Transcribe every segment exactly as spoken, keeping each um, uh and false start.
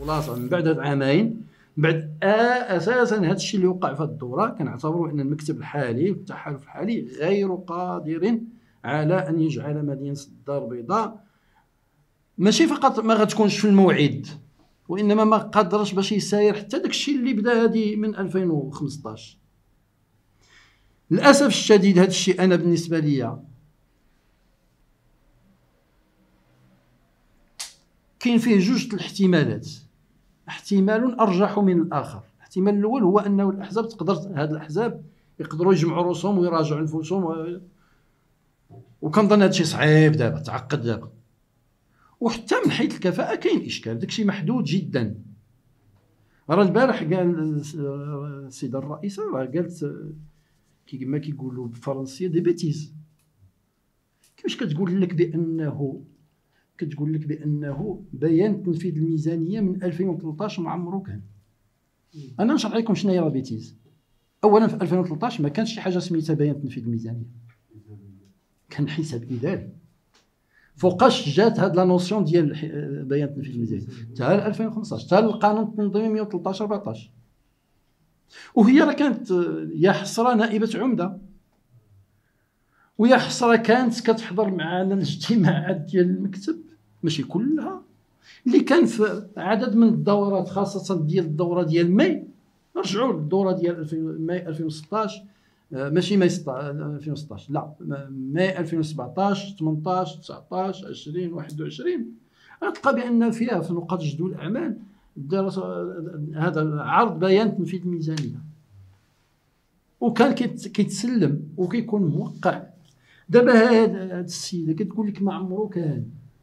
خلاص من بعد هاد عامين من بعد آه اساسا هذا الشيء اللي وقع في هذه الدوره كنعتبروا ان المكتب الحالي والتحالف الحالي غير قادر على ان يجعل مدينه الدار البيضاء ماشي فقط ما غتكونش في الموعد، وانما ما قادرش باش يساير حتى داك الشيء اللي بدا هذه من ألفين وخمسطاش. للاسف الشديد هذا الشيء انا بالنسبه لي كاين فيه جوج الاحتمالات، احتمال ارجح من الاخر. الاحتمال الاول هو انه الاحزاب تقدر هاد الاحزاب يقدروا يجمعوا رؤوسهم ويراجعوا نفوسهم و... وكنظن هادشي صعيب دابا، تعقد دابا. وحتى من حيث الكفاءه كاين اشكال، داكشي محدود جدا. راه البارح قال السيده الرئيسه راه قالت كيما كيقولوا بالفرنسيه دي بيتيز. كيفاش كتقول لك بانه كتقول لك بانه بيان تنفيذ الميزانيه من ألفين وثلاثطاش ما عمرو كان. انا نشرح لكم شنو هي لا بيتيز. اولا في ألفين وثلاثطاش ما كانش شي حاجه سميتها بيان تنفيذ الميزانيه، كان حساب اداري. فوقاش جات هاد لا نوسيون ديال بيان تنفيذ الميزانيه؟ حتى ألفين وخمسطاش، حتى القانون التنظيمي مئة وثلاثطاش أربعطاش. وهي راه كانت يا حسره نائبه عمده، ويا حسره كانت كتحضر معنا الاجتماعات ديال المكتب، ماشي كلها، اللي كان في عدد من الدورات خاصه ديال الدوره ديال ماي. رجعوا للدوره ديال ماي ألفين وستطاش، ماشي ماي ألفين وستطاش، لا ماي ألفين وسبعطاش ثمنطاش تسعطاش عشرين واحد وعشرين. غتلقى بان فيها في نقاط جدول الاعمال هذا عرض بيان تنفيذ الميزانيه، وكان كيتسلم وكيكون موقع. دابا هاد السيده كتقول لك ما عمرو كان.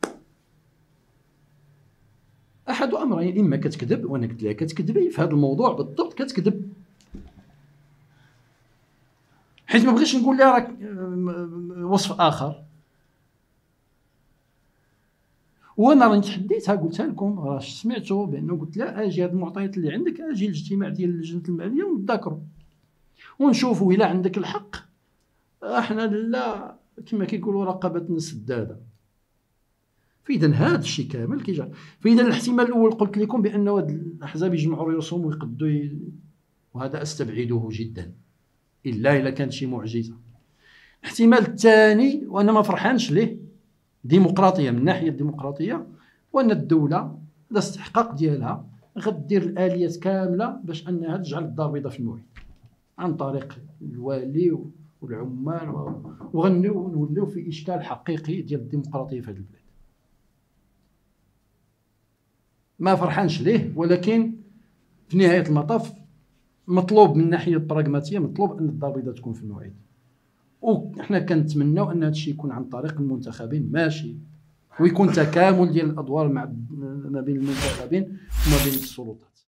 احد امرين، اما كتكذب، وانا قلت لها كتكذبي في هذا الموضوع بالضبط، كتكذب. حيت ما بغيتش نقول لها راك وصف اخر. وانا راني تحديتها قلتها لكم، راه سمعتوا بانه قلت لها اجي هاد المعطيات اللي عندك، اجي الاجتماع ديال لجنه الماليه ونتذاكروا ونشوفوا الا عندك الحق. احنا لا كما كيقولوا رقبتنا سداده. فاذا هذا الشيء كامل كيجعل. فاذا الاحتمال الاول قلت لكم بانه هاد الاحزاب يجمعوا رؤوسهم ويقدوا ي... وهذا استبعده جدا الا الا كانت شي معجزه. الاحتمال الثاني وانا ما فرحانش ليه، ديمقراطيه من الناحيه الديمقراطيه، وان الدوله الاستحقاق ديالها غدير الاليات كامله باش انها تجعل الدار البيضاء في الموعد عن طريق الوالي والعمال، وغنوليو في اشكال حقيقي ديال الديمقراطيه في هذه البلاد. ما فرحانش ليه، ولكن في نهايه المطاف مطلوب من الناحيه البراغماتيه، مطلوب ان الدار البيضاء تكون في الموعد. وحنا كنتمناو ان هذا الشيء يكون عن طريق المنتخبين ماشي، ويكون تكامل ديال الادوار مع ما بين المنتخبين وما بين السلطات.